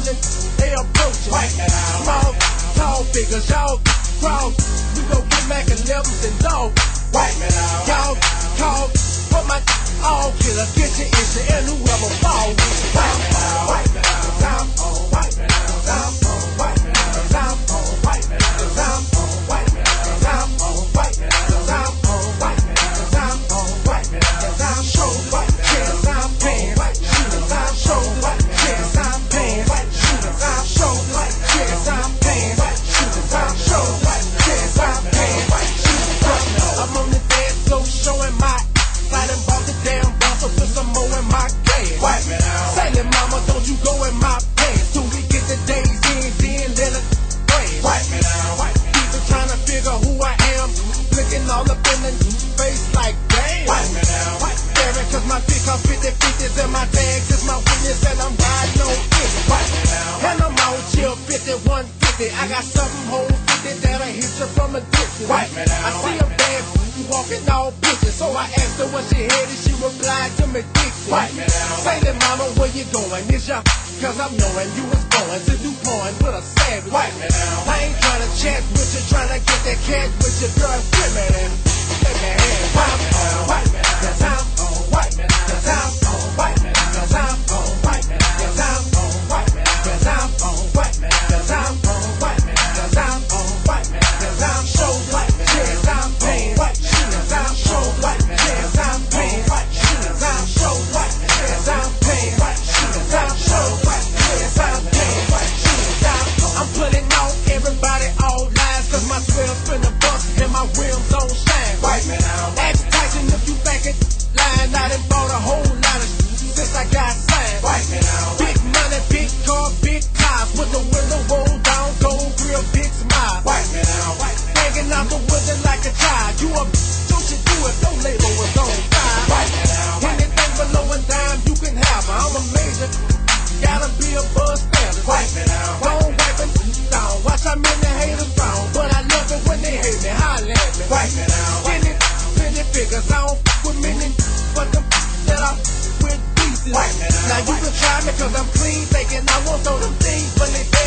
running, they approaching. Small, tall figures, y'all crowd. We gon' get Mac 11s and dog. Y'all call, put my all killer, get your issue, and whoever fall with you. All up in the face like damn. Staring cause my dick on 50/50s and my tags is my witness and I'm riding on it. And I'm out chill 50/150. I got something whole 50 that'll hit you from a distance. I see a bad walking all bitches, so I asked her where she headed. She replied to me Dixie. Say that mama, where you going? Is ya? Cause I'm knowing you was going to do porn with a savage. I ain't trying to chat with you, trying to get that cash with your girl. Give me that. Let me have it. Cause I'm on white man. Cause I'm on white man. Cause I'm on white man. Cause I'm on white man. Cause I'm on white man. Cause I'm on white man. Cause I'm on white man. Cause I'm so white man. Yes, I'm paying white shoes. I'm so white man. Yes, I'm paying white shoes. I'm so white man. Yes, I'm paying white shoes. I'm so white man. Yes, I'm paying white shoes. I'm putting out everybody all lies cause my 12's finna bust and my rims don't shine. Ask Tyson if you think it lying. I done bought a whole lot of since I got signed. Big money, big car, big cars with the window rolled down, gold grill, big smile. Hanging out the window like a child. You a don't you do it, no label was on fire. Anything below a dime you can have. I'm a major, gotta be above standard. Don't wipe it down, watch how many haters round. But I love it when they hate me, holla at me. Skinny figures, I don't fuck with many, but them that I with decent. Now you can try me cause I'm clean, thinking I want all them things, but they